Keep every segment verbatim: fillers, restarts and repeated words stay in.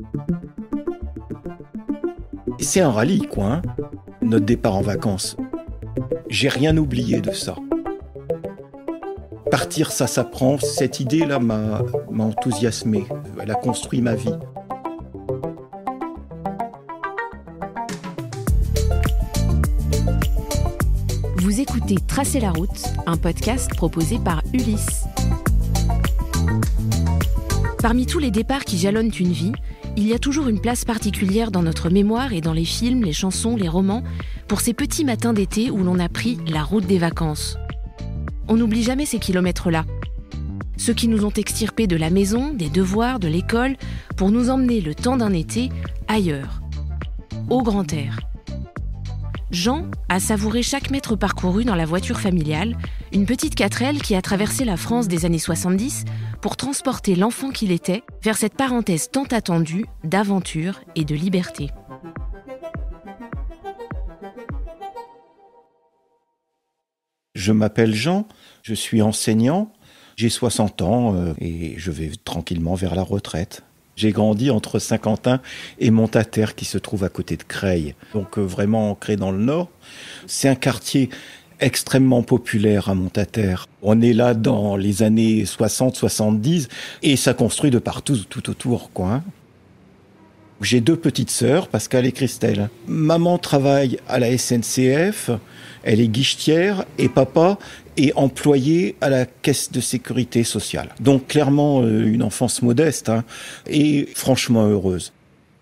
C'est un rallye, quoi, hein, notre départ en vacances. J'ai rien oublié de ça. Partir, ça s'apprend. Cette idée-là m'a, m'a enthousiasmé. Elle a construit ma vie. Vous écoutez Tracer la route, un podcast proposé par Ulysse. Parmi tous les départs qui jalonnent une vie, il y a toujours une place particulière dans notre mémoire et dans les films, les chansons, les romans, pour ces petits matins d'été où l'on a pris la route des vacances. On n'oublie jamais ces kilomètres-là. Ceux qui nous ont extirpés de la maison, des devoirs, de l'école, pour nous emmener le temps d'un été ailleurs, au grand air. Jean a savouré chaque mètre parcouru dans la voiture familiale, une petite quatre-ailes qui a traversé la France des années soixante-dix pour transporter l'enfant qu'il était vers cette parenthèse tant attendue d'aventure et de liberté. Je m'appelle Jean, je suis enseignant, j'ai soixante ans euh, et je vais tranquillement vers la retraite. J'ai grandi entre Saint-Quentin et Montataire qui se trouve à côté de Creil, donc euh, vraiment ancré dans le nord. C'est un quartier extrêmement populaire à Montataire. On est là dans les années soixante soixante-dix et ça construit de partout tout autour, quoi, hein. J'ai deux petites sœurs, Pascal et Christelle. Maman travaille à la S N C F, elle est guichetière et papa est employé à la caisse de sécurité sociale. Donc clairement euh, une enfance modeste, hein, et franchement heureuse.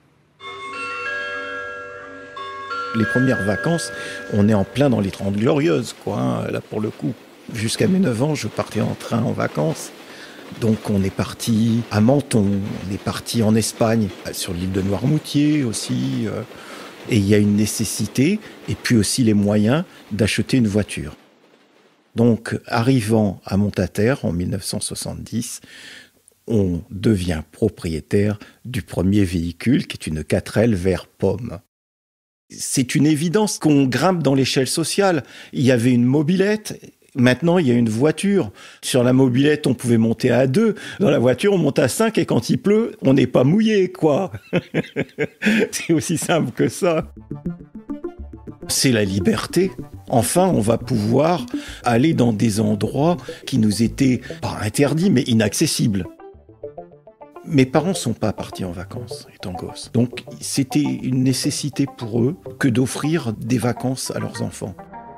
Les premières vacances, on est en plein dans les Trente Glorieuses, quoi, hein, là pour le coup. Jusqu'à mes neuf ans, je partais en train en vacances. Donc on est parti à Menton, on est parti en Espagne, sur l'île de Noirmoutier aussi. Euh, et il y a une nécessité, et puis aussi les moyens, d'acheter une voiture. Donc arrivant à Montataire en mille neuf cent soixante-dix, on devient propriétaire du premier véhicule, qui est une quatre-ailes vert pomme. C'est une évidence qu'on grimpe dans l'échelle sociale. Il y avait une mobilette. Maintenant, il y a une voiture. Sur la mobilette, on pouvait monter à deux. Dans la voiture, on monte à cinq et quand il pleut, on n'est pas mouillé, quoi. C'est aussi simple que ça. C'est la liberté. Enfin, on va pouvoir aller dans des endroits qui nous étaient pas interdits, mais inaccessibles. Mes parents sont pas partis en vacances, étant gosses. Donc, c'était une nécessité pour eux que d'offrir des vacances à leurs enfants.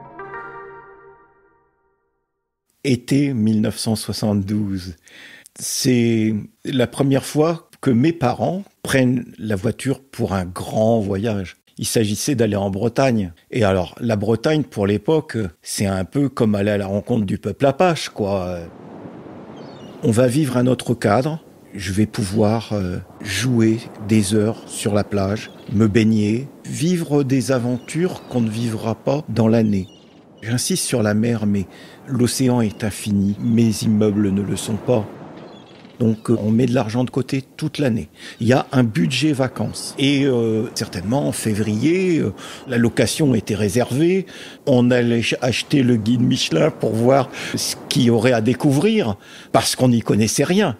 Été mille neuf cent soixante-douze. C'est la première fois que mes parents prennent la voiture pour un grand voyage. Il s'agissait d'aller en Bretagne. Et alors, la Bretagne, pour l'époque, c'est un peu comme aller à la rencontre du peuple apache, quoi. On va vivre un autre cadre. Je vais pouvoir euh, jouer des heures sur la plage, me baigner, vivre des aventures qu'on ne vivra pas dans l'année. J'insiste sur la mer, mais l'océan est infini. Mes immeubles ne le sont pas. Donc, on met de l'argent de côté toute l'année. Il y a un budget vacances. Et euh, certainement, en février, euh, la location était réservée. On allait acheter le guide Michelin pour voir ce qu'il y aurait à découvrir, parce qu'on n'y connaissait rien.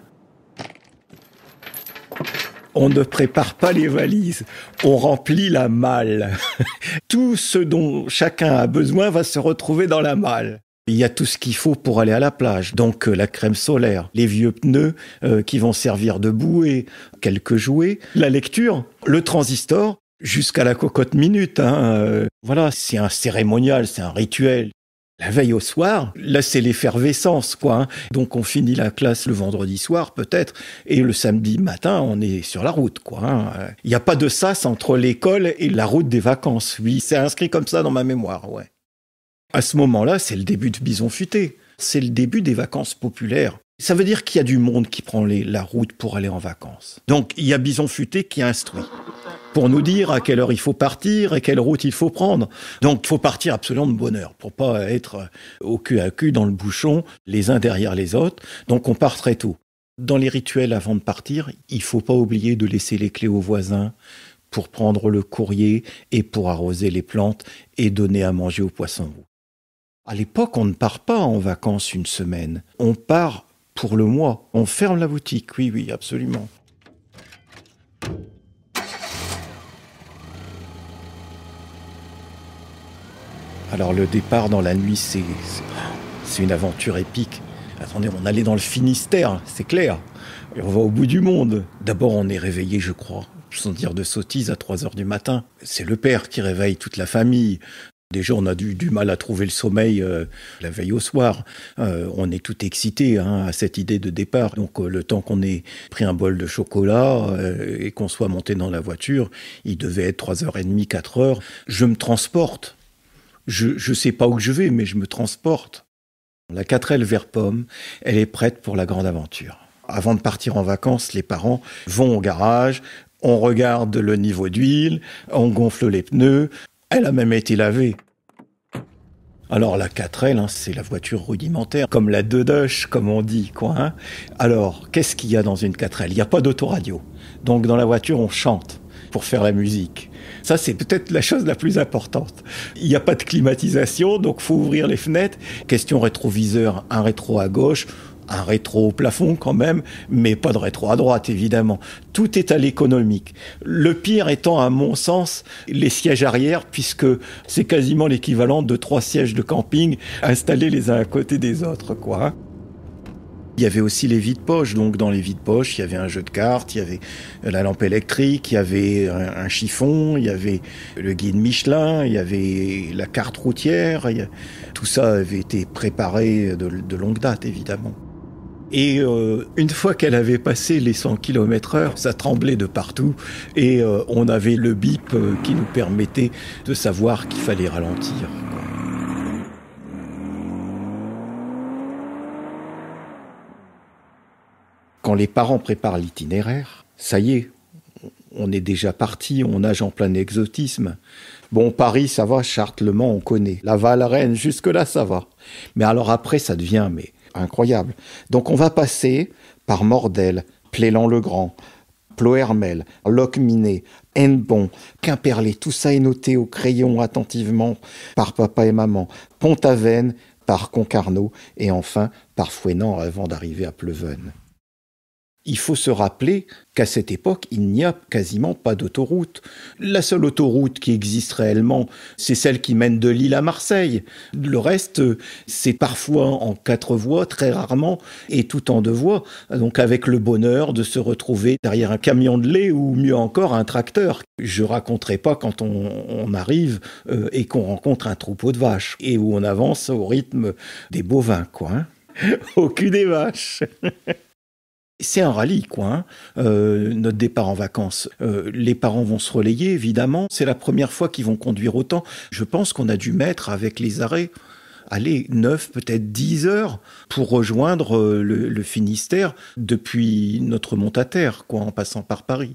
On ne prépare pas les valises, on remplit la malle. Tout ce dont chacun a besoin va se retrouver dans la malle. Il y a tout ce qu'il faut pour aller à la plage, donc euh, la crème solaire, les vieux pneus euh, qui vont servir de bouée, quelques jouets, la lecture, le transistor, jusqu'à la cocotte minute. Hein, euh, voilà, c'est un cérémonial, c'est un rituel. La veille au soir, là c'est l'effervescence, quoi, hein. Donc on finit la classe le vendredi soir peut-être, et le samedi matin on est sur la route, quoi, hein. Il n'y a pas de sas entre l'école et la route des vacances. Oui, c'est inscrit comme ça dans ma mémoire, ouais. À ce moment-là, c'est le début de Bison Futé. C'est le début des vacances populaires. Ça veut dire qu'il y a du monde qui prend les, la route pour aller en vacances. Donc il y a Bison Futé qui instruit pour nous dire à quelle heure il faut partir et quelle route il faut prendre. Donc il faut partir absolument de bonne heure pour pas être au cul à cul dans le bouchon, les uns derrière les autres. Donc on part très tôt. Dans les rituels avant de partir, il faut pas oublier de laisser les clés aux voisins pour prendre le courrier et pour arroser les plantes et donner à manger aux poissons. À l'époque, on ne part pas en vacances une semaine. On part pour le mois. On ferme la boutique, oui, oui, absolument. Alors le départ dans la nuit, c'est, c'est, c'est une aventure épique. Attendez, on allait dans le Finistère, c'est clair. Et on va au bout du monde. D'abord, on est réveillé, je crois, sans dire de sottises, à trois heures du matin. C'est le père qui réveille toute la famille. Déjà, on a du, du mal à trouver le sommeil euh, la veille au soir. Euh, on est tout excité hein, à cette idée de départ. Donc, euh, le temps qu'on ait pris un bol de chocolat euh, et qu'on soit monté dans la voiture, il devait être trois heures trente, quatre heures. Je me transporte. Je ne sais pas où je vais, mais je me transporte. La quatre L Vert Pomme, elle est prête pour la grande aventure. Avant de partir en vacances, les parents vont au garage, on regarde le niveau d'huile, on gonfle les pneus. Elle a même été lavée. Alors la quatre L, hein, c'est la voiture rudimentaire, comme la Dedoche, comme on dit, quoi. Hein. Alors, qu'est-ce qu'il y a dans une quatre L ? Il n'y a pas d'autoradio. Donc dans la voiture, on chante pour faire la musique. Ça, c'est peut-être la chose la plus importante. Il n'y a pas de climatisation, donc il faut ouvrir les fenêtres. Question rétroviseur, un rétro à gauche, un rétro au plafond quand même, mais pas de rétro à droite, évidemment. Tout est à l'économique. Le pire étant, à mon sens, les sièges arrière, puisque c'est quasiment l'équivalent de trois sièges de camping installés les uns à côté des autres, quoi. Hein. Il y avait aussi les vides-poches, donc dans les vides-poches, il y avait un jeu de cartes, il y avait la lampe électrique, il y avait un, un chiffon, il y avait le guide Michelin, il y avait la carte routière. Il y a... Tout ça avait été préparé de, de longue date, évidemment. Et euh, une fois qu'elle avait passé les cent kilomètres heure, ça tremblait de partout et euh, on avait le bip euh, qui nous permettait de savoir qu'il fallait ralentir. Quand les parents préparent l'itinéraire, ça y est, on est déjà parti, on nage en plein exotisme. Bon, Paris, ça va, Chartres, Le Mans, on connaît. Laval, Rennes, jusque-là, ça va. Mais alors après, ça devient mais, incroyable. Donc on va passer par Mordel, Plélan-le-Grand, Plohermel, Locminé, Hennebont, Quimperlé. Tout ça est noté au crayon attentivement par papa et maman. Pont-Aven, par Concarneau et enfin par Fouesnant avant d'arriver à Pleven. Il faut se rappeler qu'à cette époque, il n'y a quasiment pas d'autoroute. La seule autoroute qui existe réellement, c'est celle qui mène de Lille à Marseille. Le reste, c'est parfois en quatre voies, très rarement, et tout en deux voies. Donc avec le bonheur de se retrouver derrière un camion de lait ou mieux encore un tracteur. Je raconterai pas quand on, on arrive euh, et qu'on rencontre un troupeau de vaches et où on avance au rythme des bovins, quoi. Hein. Au cul des vaches. C'est un rallye, quoi. Hein. Euh, notre départ en vacances. Euh, les parents vont se relayer, évidemment. C'est la première fois qu'ils vont conduire autant. Je pense qu'on a dû mettre, avec les arrêts, allez, neuf, peut-être dix heures pour rejoindre euh, le, le Finistère depuis notre monte-à-terre, quoi, en passant par Paris.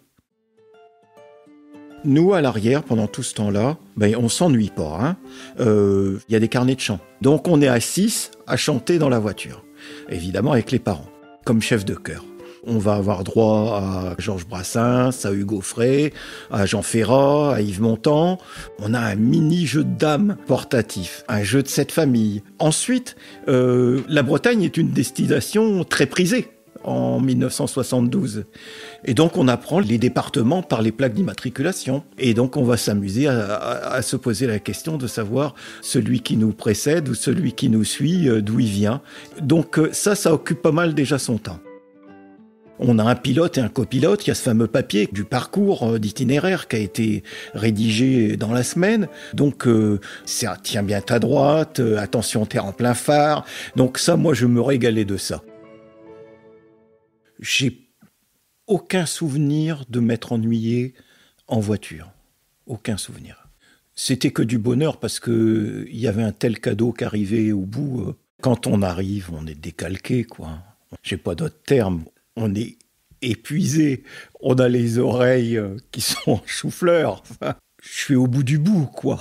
Nous, à l'arrière, pendant tout ce temps-là, ben, on s'ennuie pas. Hein. Euh, y a des carnets de chant. Donc on est à six à chanter dans la voiture. Évidemment avec les parents, comme chef de chœur. On va avoir droit à Georges Brassens, à Hugo Frey, à Jean Ferrat, à Yves Montand. On a un mini-jeu de dames portatif, un jeu de sept familles. Ensuite, euh, la Bretagne est une destination très prisée en dix-neuf cent soixante-douze. Et donc, on apprend les départements par les plaques d'immatriculation. Et donc, on va s'amuser à, à, à se poser la question de savoir celui qui nous précède ou celui qui nous suit, euh, d'où il vient. Donc, euh, ça, ça occupe pas mal déjà son temps. On a un pilote et un copilote, il y a ce fameux papier du parcours d'itinéraire qui a été rédigé dans la semaine. Donc, euh, c'est un, tiens bien ta droite, euh, attention, t'es en plein phare. Donc ça, moi, je me régalais de ça. J'ai aucun souvenir de m'être ennuyé en voiture. Aucun souvenir. C'était que du bonheur parce que il y avait un tel cadeau qui arrivait au bout. Euh, quand on arrive, on est décalqué, quoi. J'ai pas d'autres termes. On est épuisé, on a les oreilles qui sont en chou-fleur. Enfin, je suis au bout du bout, quoi.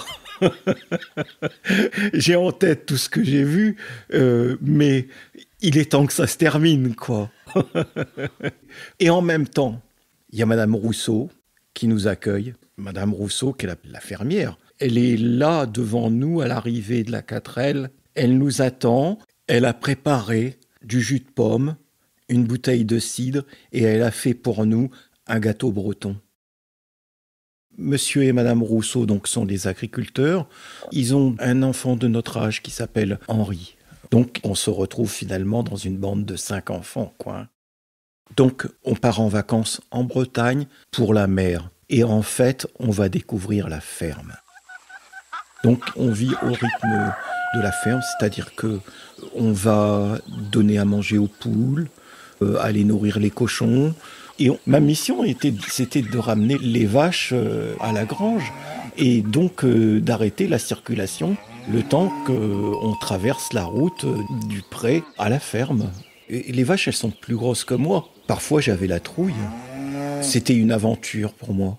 J'ai en tête tout ce que j'ai vu, euh, mais il est temps que ça se termine, quoi. Et en même temps, il y a Madame Rousseau qui nous accueille. Madame Rousseau, qui est la, la fermière. Elle est là devant nous à l'arrivée de la quatre L. Elle nous attend. Elle a préparé du jus de pomme, une bouteille de cidre et elle a fait pour nous un gâteau breton. Monsieur et Madame Rousseau donc, sont des agriculteurs. Ils ont un enfant de notre âge qui s'appelle Henri. Donc, on se retrouve finalement dans une bande de cinq enfants, quoi. Donc, on part en vacances en Bretagne pour la mer. Et en fait, on va découvrir la ferme. Donc, on vit au rythme de la ferme, c'est-à-dire que on va donner à manger aux poules, euh, aller nourrir les cochons. Et on, ma mission était, c'était de ramener les vaches euh, à la grange et donc euh, d'arrêter la circulation le temps qu'on traverse la route euh, du pré à la ferme. Et les vaches, elles sont plus grosses que moi. Parfois, j'avais la trouille. C'était une aventure pour moi.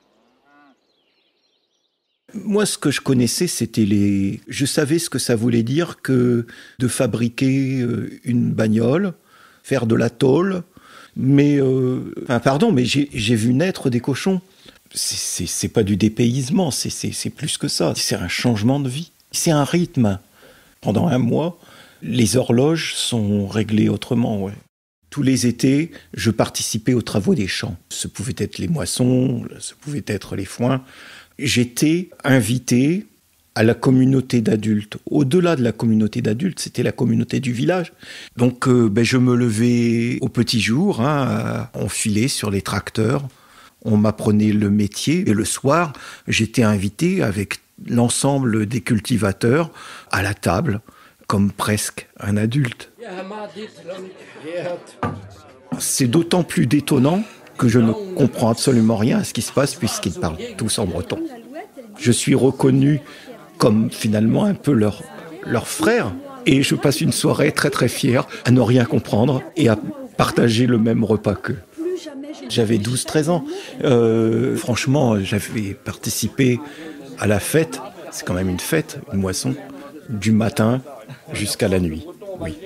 Moi, ce que je connaissais, c'était les... Je savais ce que ça voulait dire que de fabriquer euh, une bagnole, faire de la tôle. Mais, euh, enfin, pardon, mais j'ai, j'ai vu naître des cochons. C'est, c'est, c'est pas du dépaysement, c'est, c'est, c'est plus que ça. C'est un changement de vie. C'est un rythme. Pendant un mois, les horloges sont réglées autrement, ouais. Tous les étés, je participais aux travaux des champs. Ce pouvaient être les moissons, ce pouvaient être les foins. J'étais invité à la communauté d'adultes. Au-delà de la communauté d'adultes, c'était la communauté du village. Donc euh, ben, je me levais au petit jour, hein, on filait sur les tracteurs, on m'apprenait le métier. Et le soir, j'étais invité avec l'ensemble des cultivateurs à la table, comme presque un adulte. C'est d'autant plus détonnant que je ne comprends absolument rien à ce qui se passe puisqu'ils parlent tous en breton. Je suis reconnu comme finalement un peu leur, leur frère. Et je passe une soirée très très fière à ne rien comprendre et à partager le même repas qu'eux. J'avais douze treize ans. Euh, franchement, j'avais participé à la fête. C'est quand même une fête, une moisson, du matin jusqu'à la nuit. Oui.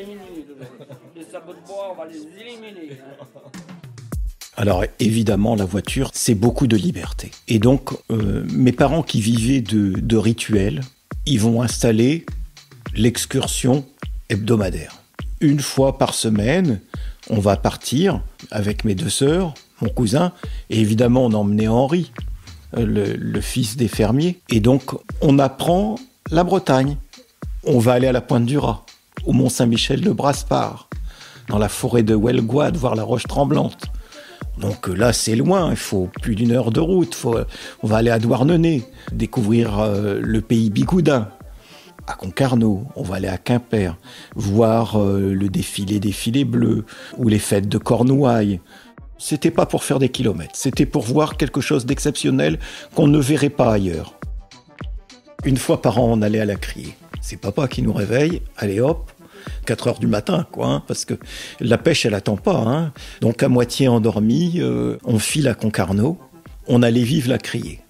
Alors évidemment, la voiture, c'est beaucoup de liberté. Et donc, euh, mes parents qui vivaient de, de rituels, ils vont installer l'excursion hebdomadaire. Une fois par semaine, on va partir avec mes deux sœurs, mon cousin, et évidemment, on emmenait Henri, le, le fils des fermiers. Et donc, on apprend la Bretagne. On va aller à la Pointe du Raz, au Mont-Saint-Michel de Brasparts, dans la forêt de Huelgoat, voir la Roche Tremblante. Donc là, c'est loin, il faut plus d'une heure de route. Faut, on va aller à Douarnenez, découvrir euh, le pays bigoudin. À Concarneau, on va aller à Quimper, voir euh, le défilé des filets bleus ou les fêtes de Cornouailles. C'était pas pour faire des kilomètres, c'était pour voir quelque chose d'exceptionnel qu'on ne verrait pas ailleurs. Une fois par an, on allait à la criée. C'est papa qui nous réveille, allez hop, quatre heures du matin, quoi, hein, parce que la pêche, elle attend pas. Hein. Donc, à moitié endormi, euh, on file à Concarneau, on allait vivre la criée.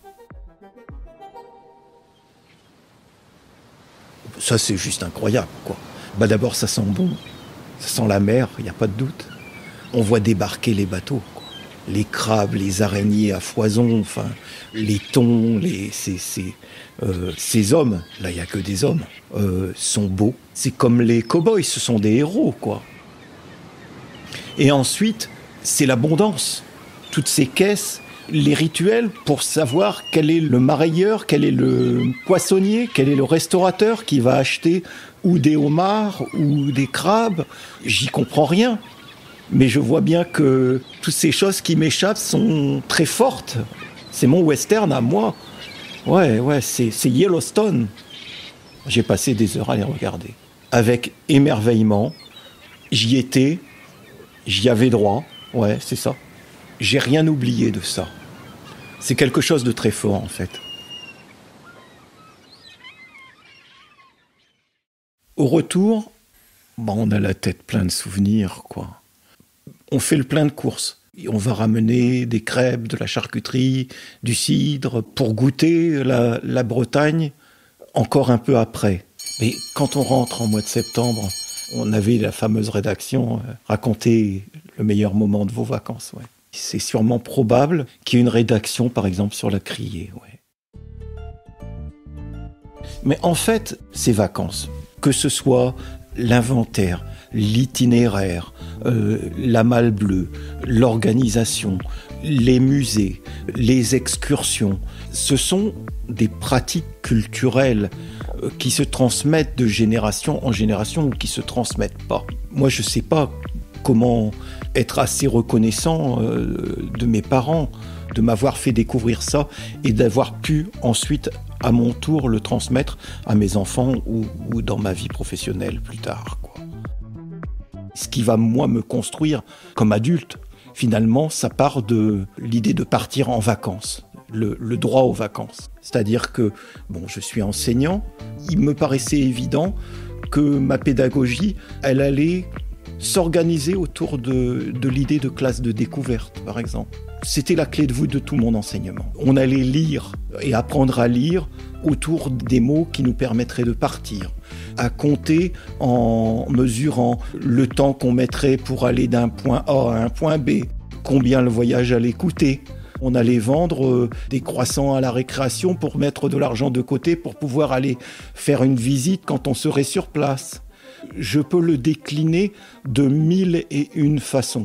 Ça, c'est juste incroyable, quoi. Bah, d'abord, ça sent bon, ça sent la mer, il n'y a pas de doute. On voit débarquer les bateaux, quoi. Les crabes, les araignées à foison, enfin, les thons, les, ces, ces, euh, ces hommes, là il n'y a que des hommes, euh, sont beaux. C'est comme les cow-boys, ce sont des héros, quoi. Et ensuite, c'est l'abondance. Toutes ces caisses, les rituels pour savoir quel est le marailleur, quel est le poissonnier, quel est le restaurateur qui va acheter ou des homards ou des crabes. J'y comprends rien. Mais je vois bien que toutes ces choses qui m'échappent sont très fortes. C'est mon western à moi. Ouais, ouais, c'est, c'est Yellowstone. J'ai passé des heures à les regarder. Avec émerveillement, j'y étais, j'y avais droit. Ouais, c'est ça. J'ai rien oublié de ça. C'est quelque chose de très fort, en fait. Au retour, bon, on a la tête pleine de souvenirs, quoi. On fait le plein de courses. On va ramener des crêpes, de la charcuterie, du cidre, pour goûter la, la Bretagne encore un peu après. Mais quand on rentre en mois de septembre, on avait la fameuse rédaction euh, « Racontez le meilleur moment de vos vacances ouais. ». C'est sûrement probable qu'il y ait une rédaction, par exemple, sur la criée. Ouais. Mais en fait, ces vacances, que ce soit l'inventaire, l'itinéraire, euh, la malle bleue, l'organisation, Les musées, les excursions, ce sont des pratiques culturelles qui se transmettent de génération en génération ou qui ne se transmettent pas. Moi, je ne sais pas comment être assez reconnaissant de mes parents, de m'avoir fait découvrir ça et d'avoir pu ensuite, à mon tour, le transmettre à mes enfants ou, ou dans ma vie professionnelle plus tard, quoi. Ce qui va, moi, me construire comme adulte, finalement, ça part de l'idée de partir en vacances, le, le droit aux vacances. C'est-à-dire que, bon, je suis enseignant, il me paraissait évident que ma pédagogie, elle allait s'organiser autour de, de l'idée de classe de découverte, par exemple. C'était la clé de voûte de tout mon enseignement. On allait lire et apprendre à lire autour des mots qui nous permettraient de partir, à compter en mesurant le temps qu'on mettrait pour aller d'un point A à un point B, combien le voyage allait coûter. On allait vendre des croissants à la récréation pour mettre de l'argent de côté pour pouvoir aller faire une visite quand on serait sur place. Je peux le décliner de mille et une façons.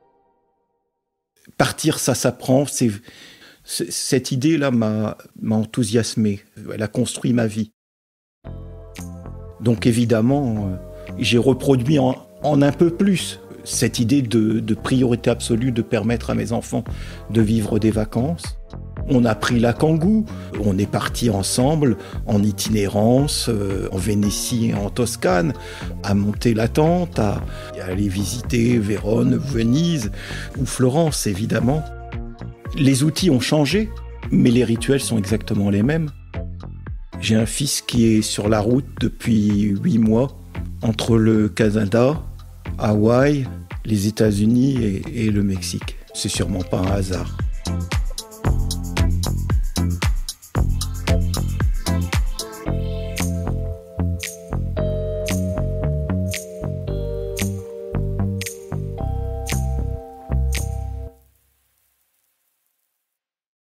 Partir, ça s'apprend. C'est, c'est, cette idée-là m'a, m'a enthousiasmé. Elle a construit ma vie. Donc évidemment, j'ai reproduit en, en un peu plus cette idée de, de priorité absolue de permettre à mes enfants de vivre des vacances. On a pris la Kangoo, on est partis ensemble en itinérance, euh, en Vénétie et en Toscane, à monter la tente, à, à aller visiter Vérone, Venise ou Florence, évidemment. Les outils ont changé, mais les rituels sont exactement les mêmes. J'ai un fils qui est sur la route depuis huit mois, entre le Canada, Hawaï, les États-Unis et, et le Mexique. C'est sûrement pas un hasard.